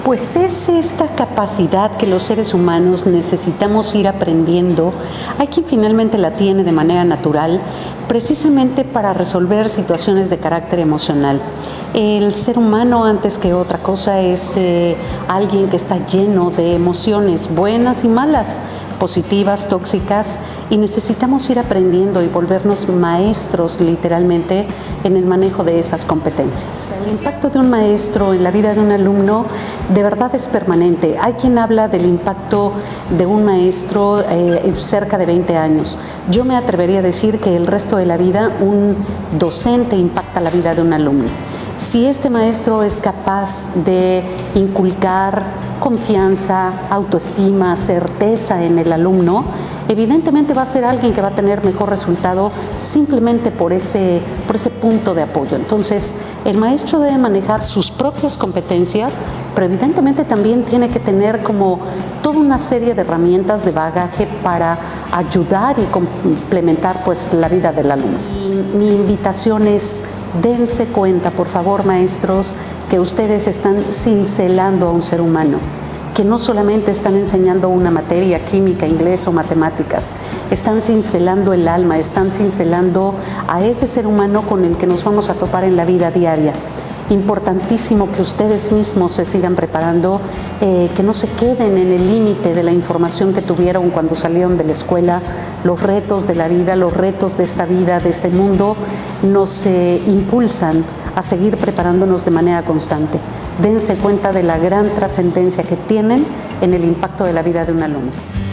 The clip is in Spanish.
Pues es esta capacidad que los seres humanos necesitamos ir aprendiendo. Hay quien finalmente la tiene de manera natural, precisamente para resolver situaciones de carácter emocional. El ser humano, antes que otra cosa, es alguien que está lleno de emociones buenas y malas, positivas, tóxicas, y necesitamos ir aprendiendo y volvernos maestros literalmente en el manejo de esas competencias. El impacto de un maestro en la vida de un alumno de verdad es permanente. Hay quien habla del impacto de un maestro cerca de 20 años. Yo me atrevería a decir que el resto de la vida un docente impacta la vida de un alumno. Si este maestro es capaz de inculcar confianza, autoestima, certeza en el alumno, evidentemente va a ser alguien que va a tener mejor resultado simplemente por ese punto de apoyo. Entonces, el maestro debe manejar sus propias competencias, pero evidentemente también tiene que tener como toda una serie de herramientas de bagaje para ayudar y complementar pues la vida del alumno. Y mi invitación es: dense cuenta, por favor, maestros, que ustedes están cincelando a un ser humano, que no solamente están enseñando una materia, química, inglés o matemáticas, están cincelando el alma, están cincelando a ese ser humano con el que nos vamos a topar en la vida diaria. Importantísimo que ustedes mismos se sigan preparando, que no se queden en el límite de la información que tuvieron cuando salieron de la escuela. Los retos de la vida, los retos de esta vida, de este mundo, nos impulsan a seguir preparándonos de manera constante. Dense cuenta de la gran trascendencia que tienen en el impacto de la vida de un alumno.